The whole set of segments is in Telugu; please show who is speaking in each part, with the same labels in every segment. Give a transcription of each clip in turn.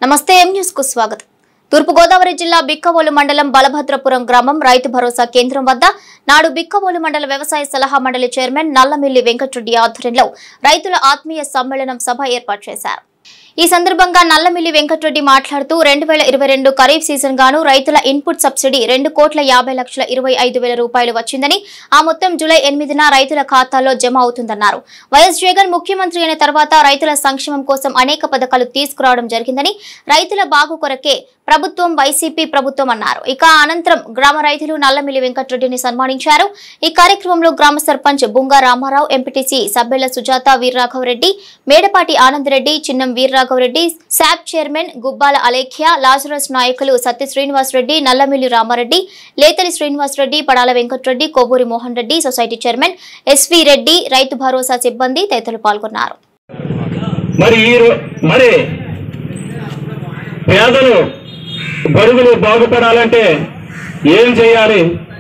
Speaker 1: నమస్తే ఎం న్యూస్ కు స్వాగతం। తూర్పు గోదావరి జిల్లా బిక్కవోలు మండలం బలభద్రపురం గ్రామం రైతు భరోసా కేంద్రం వద్ద నాడు బిక్కవోలు మండల వ్యవసాయ సలహా మండలి చైర్మన్ నల్లమిల్లి వెంకటరెడ్డి ఆధ్వర్యంలో రైతుల ఆత్మీయ సమ్మేళనం సభ ఏర్పాటు చేశారు। ఈ సందర్భంగా నల్లమిల్లి వెంకటరెడ్డి మాట్లాడుతూ 2022 ఖరీఫ్ సీజన్ గాను రైతుల ఇన్పుట్ సబ్సిడీ 2,50,25,000 రూపాయలు వచ్చిందని ఆ మొత్తం జూలై 8న రైతుల ఖాతాల్లో జమ అవుతుందన్నారు। వైఎస్ జగన్ ముఖ్యమంత్రి అయిన తర్వాత రైతుల సంక్షేమం కోసం అనేక పథకాలు తీసుకురావడం జరిగిందని రైతుల బాగు కొరకే ప్రభుత్వం వైసీపీ ప్రభుత్వం అన్నారు। ఇక అనంతరం గ్రామ రైతులు నల్లమిల్లి వెంకటరెడ్డిని సన్మానించారు। ఈ కార్యక్రమంలో గ్రామ sarpanch Bunga Ramarao, MPTC Sabbella Sujatha, Veerraghavareddy, Medapati Anandareddy, Chinnam Veerraghavareddy, SAAP chairman Gubbala Alekhya, Lazarus నాయకులు Satya Srinivas Reddy, Nallamilli Ramareddy, Lethali Srinivas Reddy, Padala Venkatareddy, Kovvuri Mohan Reddy, society chairman SV Reddy, Rythu Bharosa సిబ్బంది తదితరులు పాల్గొన్నారు।
Speaker 2: పేదలు బడుగులు బాగుపడాలంటే ఏం చేయాలి?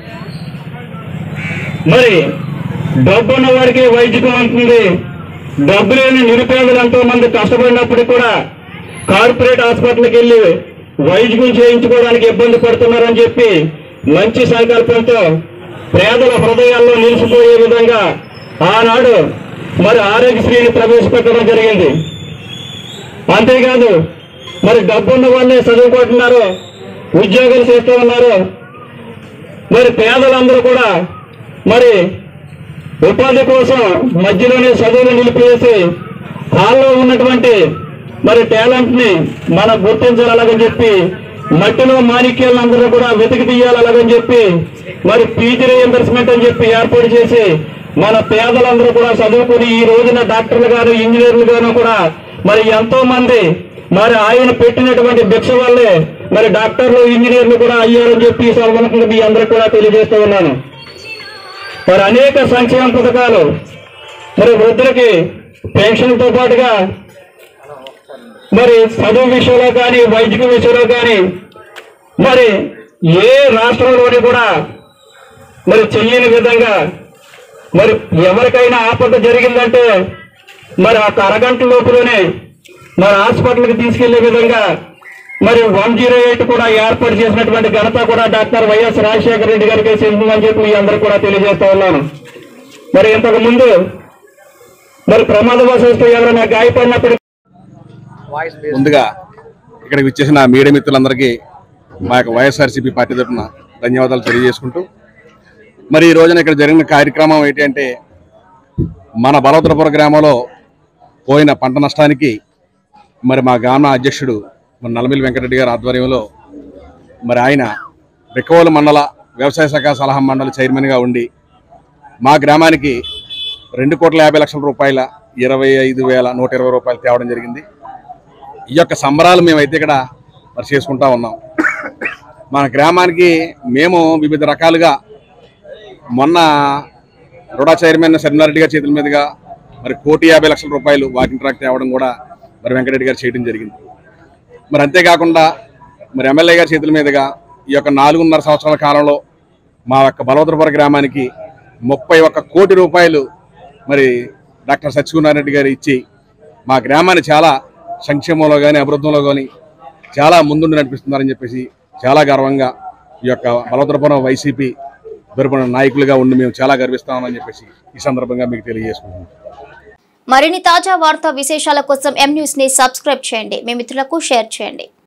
Speaker 2: మరి డబ్బున్న వారికి వైద్యం ఉంటుంది, డబ్బు లేని నిరుపేదలు ఎంతో మంది కష్టపడినప్పుడు కూడా కార్పొరేట్ హాస్పిటల్కి వెళ్ళి వైద్యం చేయించుకోవడానికి ఇబ్బంది పడుతున్నారని చెప్పి మంచి సంకల్పంతో పేదల హృదయాల్లో నిలిచిపోయే విధంగా ఆనాడు మరి ఆరోగ్యశ్రీని ప్రవేశపెట్టడం జరిగింది। అంతేకాదు మరి డబ్బున్న వాళ్ళే చదువుకుంటున్నారు, ఉద్యోగాలు చేస్తూ ఉన్నారు। మరి పేదలందరూ కూడా మరి ఉపాధి కోసం మధ్యలోనే చదువులు నిలిపివేసి హాల్లో ఉన్నటువంటి మరి టాలెంట్ ని మనం గుర్తించాలని చెప్పి మట్టిలో మాణిక్యాలందరూ కూడా వెతికి తీయాలని చెప్పి మరి పీజీ రీఎంబర్స్మెంట్ అని చెప్పి ఏర్పాటు చేసి మన పేదలందరూ కూడా చదువుకుని ఈ రోజున డాక్టర్లు గాను, ఇంజనీర్లు గాను కూడా మరి ఎంతో మంది మరి ఆయన పెట్టినటువంటి భిక్ష వల్లే మరి డాక్టర్లు, ఇంజనీర్లు కూడా అయ్యారని చెప్పి ఈ సందర్భంగా మీ అందరూ కూడా తెలియజేస్తూ ఉన్నాను। మరి అనేక సంక్షేమ పథకాలు మరి వృద్ధులకి పెన్షన్తో పాటుగా మరి చదువు విషయంలో కానీ, వైద్య విషయంలో కానీ మరి ఏ రాష్ట్రంలోని కూడా మరి చెయ్యని విధంగా మరి ఎవరికైనా ఆపద జరిగిందంటే మరి ఆ అరగంట లోపులోనే మరి హాస్పిటల్కి తీసుకెళ్లే విధంగా మరి 108 కూడా ఏర్పాటు చేసినటువంటి ఘనత కూడా డాక్టర్ వైఎస్ రాజశేఖర రెడ్డి గారికి చెందిందని చెప్పి మీ అందరూ కూడా తెలియజేస్తా ఉన్నాను। మరి ఇంతకు ముందు మరి ప్రమాదవశాత్తు ఎవరైనా గాయపడినప్పుడు
Speaker 3: ముందుగా ఇక్కడికి వచ్చేసిన మీడియా మిత్రులందరికీ మా యొక్క వైఎస్ఆర్సీపీ పార్టీ తరఫున ధన్యవాదాలు తెలియజేసుకుంటూ మరి ఈ రోజున ఇక్కడ జరిగిన కార్యక్రమం ఏంటంటే మన బలభద్రపురం గ్రామంలో పోయిన పంట నష్టానికి మరి మా గ్రామ అధ్యక్షుడు మరి నల్లమిల్లి వెంకటరెడ్డి గారి ఆధ్వర్యంలో మరి ఆయన బిక్కవోలు మండల వ్యవసాయ శాఖ సలహా మండలి చైర్మన్గా ఉండి మా గ్రామానికి 2,50,00,000 రూపాయల 25,120 రూపాయలు తేవడం జరిగింది। ఈ యొక్క సంబరాలు మేమైతే ఇక్కడ మరి చేసుకుంటా ఉన్నాం। మన గ్రామానికి మేము వివిధ రకాలుగా మొన్న రుడా చైర్మన్ శర్మిలారెడ్డి గారి చేతుల మీదుగా మరి 1,50,00,000 రూపాయలు వాకింగ్ ట్రాక్ తేవడం కూడా మరి వెంకటరెడ్డి గారు చేయడం జరిగింది। మరి అంతేకాకుండా మరి ఎమ్మెల్యే గారి చేతుల మీదుగా ఈ యొక్క 4.5 సంవత్సరాల కాలంలో మా యొక్క బలభద్రపురం గ్రామానికి 31 కోటి రూపాయలు మరి డాక్టర్ సత్యనారాయణ గారు ఇచ్చి మా గ్రామాన్ని చాలా సంక్షేమంలో కానీ, అభివృద్ధిలో కానీ చాలా ముందుండి నడిపిస్తున్నారని చెప్పేసి చాలా గర్వంగా ఈ యొక్క బలభద్రపురం వైసీపీ తరపున నాయకులుగా ఉండి మేము చాలా గర్విస్తామని చెప్పేసి ఈ సందర్భంగా మీకు తెలియజేసుకుంటున్నాం।
Speaker 1: మరిన్ని తాజా వార్తా విశేషాల కోసం ఎం న్యూస్ ని సబ్స్క్రైబ్ చేయండి, మీ మిత్రులకు షేర్ చేయండి।